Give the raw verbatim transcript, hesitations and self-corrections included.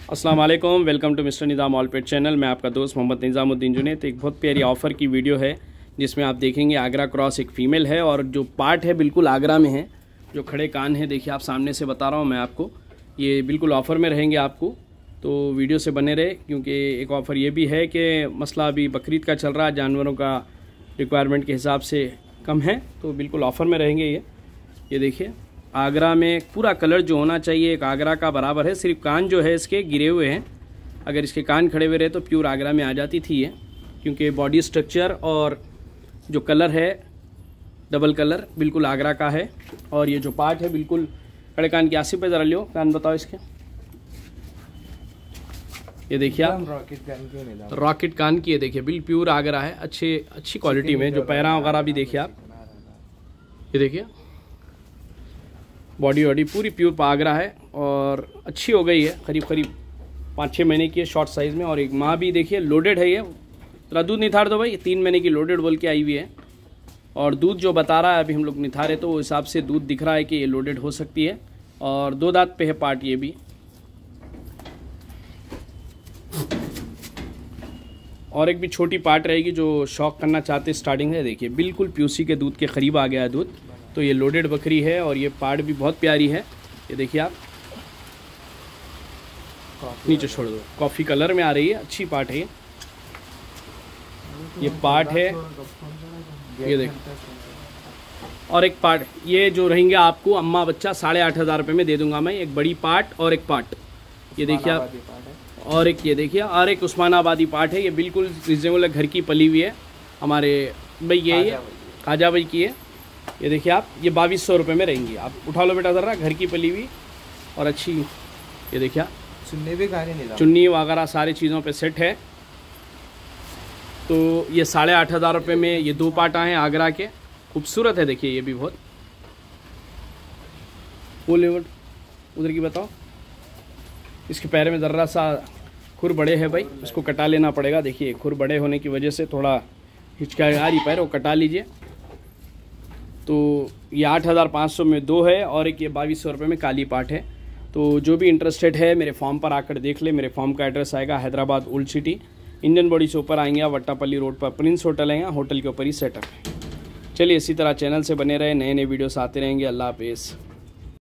अस्सलाम वालेकुम, welcome to mister Nizam all pet channel. मैं आपका दोस्त मोहम्मद निज़ामुद्दीन जुनैद। एक बहुत प्यारी ऑफ़र की वीडियो है जिसमें आप देखेंगे आगरा क्रॉस एक फ़ीमेल है और जो पार्ट है बिल्कुल आगरा में है। जो खड़े कान है देखिए, आप सामने से बता रहा हूँ मैं आपको, ये बिल्कुल ऑफ़र में रहेंगे आपको, तो वीडियो से बने रहे क्योंकि एक ऑफ़र ये भी है कि मसला अभी बकरीद का चल रहा है, जानवरों का रिक्वायरमेंट के हिसाब से कम है, तो बिल्कुल ऑफ़र में रहेंगे। ये ये देखिए, आगरा में पूरा कलर जो होना चाहिए एक आगरा का बराबर है। सिर्फ कान जो है इसके गिरे हुए हैं, अगर इसके कान खड़े हुए रहे तो प्योर आगरा में आ जाती थी ये, क्योंकि बॉडी स्ट्रक्चर और जो कलर है डबल कलर बिल्कुल आगरा का है। और ये जो पार्ट है बिल्कुल खड़े कान की। आसिफ पे ज़रा लियो कान, बताओ इसके। ये देखिए आप, रॉकेट कान की, रॉकेट कान की, ये देखिए बिल्कुल प्योर आगरा है, अच्छे अच्छी क्वालिटी में। जो पैरा वगैरह भी देखिए आप, ये देखिए बॉडी वॉडी पूरी प्योर आगरा है और अच्छी हो गई है, करीब करीब पाँच छः महीने की है, शॉर्ट साइज़ में। और एक माँ भी देखिए लोडेड है, ये थोड़ा दूध निथार दो भाई, तीन महीने की लोडेड बोल के आई हुई है। और दूध जो बता रहा है अभी हम लोग निथारे तो वो हिसाब से दूध दिख रहा है कि ये लोडेड हो सकती है। और दो दांत पे है पार्ट ये भी। और एक भी छोटी पार्ट रहेगी जो शौक करना चाहते स्टार्टिंग है। देखिए बिल्कुल प्यूसी के दूध के करीब आ गया है दूध, तो ये लोडेड बकरी है और ये पार्ट भी बहुत प्यारी है। ये देखिए आप, नीचे छोड़ दो, कॉफ़ी कलर में आ रही है, अच्छी पार्ट है ये। ये पार्ट है, ये देखिए। और एक पार्ट ये जो रहेंगे आपको अम्मा बच्चा साढ़े आठ हज़ार रुपये में दे दूंगा मैं, एक बड़ी पार्ट और एक पार्ट। ये देखिए आप, और एक ये देखिए, और एक उस्मानाबादी पार्ट है। ये बिल्कुल रिजनेबल घर की पली हुई है, हमारे भाई यही है, खाजा भाई की है। ये देखिए आप, ये बाईस सौ रुपये में रहेंगी। आप उठा लो बेटा ज़रा, घर की पली हुई और अच्छी। ये देखिए आप, चुन्नी भी खाने नहीं, चुन्नी वगैरह सारी चीज़ों पे सेट है। तो ये साढ़े आठ हज़ार रुपये में ये दो पार्ट आए हैं आगरा के, खूबसूरत है। देखिए ये भी बहुत वो लेवल उधर की बताओ। इसके पैर में ज़र्रा सा खुर बड़े हैं भाई, उसको कटा लेना पड़ेगा। देखिए खुर बड़े होने की वजह से थोड़ा हिचका आ रही पैर, वो कटा लीजिए। तो ये आठ हज़ार पाँच सौ में दो है और एक ये बाईस सौ रुपये में काली पार्ट है। तो जो भी इंटरेस्टेड है मेरे फॉर्म पर आकर देख ले। मेरे फॉर्म का एड्रेस आएगा Hyderabad old city, Indian body से ऊपर आएंगे आप, वट्टापल्ली रोड पर प्रिंस होटल है, होटल के ऊपर ही सेटअप है। चलिए इसी तरह चैनल से बने रहे, नए नए वीडियोस आते रहेंगे। अल्लाह हाफिज़।